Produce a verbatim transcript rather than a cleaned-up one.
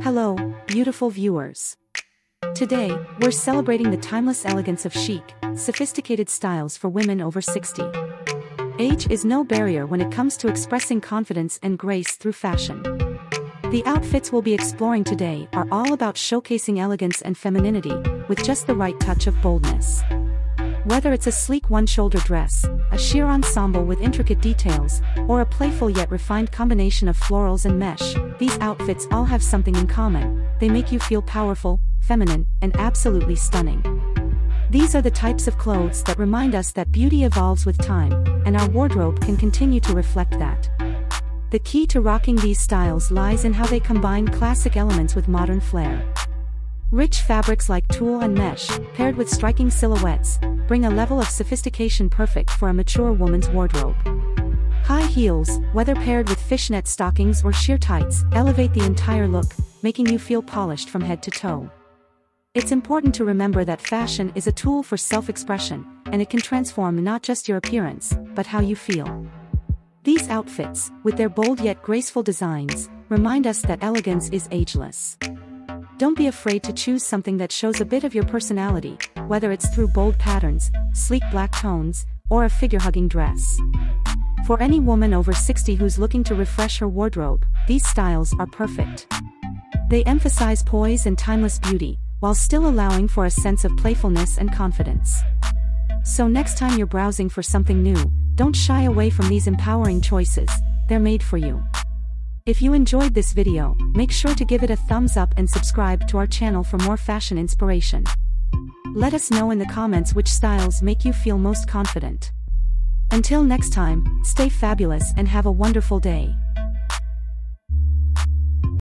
Hello, beautiful viewers. Today, we're celebrating the timeless elegance of chic, sophisticated styles for women over sixty. Age is no barrier when it comes to expressing confidence and grace through fashion. The outfits we'll be exploring today are all about showcasing elegance and femininity, with just the right touch of boldness. Whether it's a sleek one-shoulder dress, a sheer ensemble with intricate details, or a playful yet refined combination of florals and mesh, these outfits all have something in common: they make you feel powerful, feminine, and absolutely stunning. These are the types of clothes that remind us that beauty evolves with time, and our wardrobe can continue to reflect that. The key to rocking these styles lies in how they combine classic elements with modern flair. Rich fabrics like tulle and mesh, paired with striking silhouettes, bring a level of sophistication perfect for a mature woman's wardrobe. High heels, whether paired with fishnet stockings or sheer tights, elevate the entire look, making you feel polished from head to toe. It's important to remember that fashion is a tool for self-expression, and it can transform not just your appearance, but how you feel. These outfits, with their bold yet graceful designs, remind us that elegance is ageless. Don't be afraid to choose something that shows a bit of your personality, whether it's through bold patterns, sleek black tones, or a figure-hugging dress. For any woman over sixty who's looking to refresh her wardrobe, these styles are perfect. They emphasize poise and timeless beauty, while still allowing for a sense of playfulness and confidence. So next time you're browsing for something new, don't shy away from these empowering choices. They're made for you. If you enjoyed this video, make sure to give it a thumbs up and subscribe to our channel for more fashion inspiration. Let us know in the comments which styles make you feel most confident. Until next time, stay fabulous and have a wonderful day.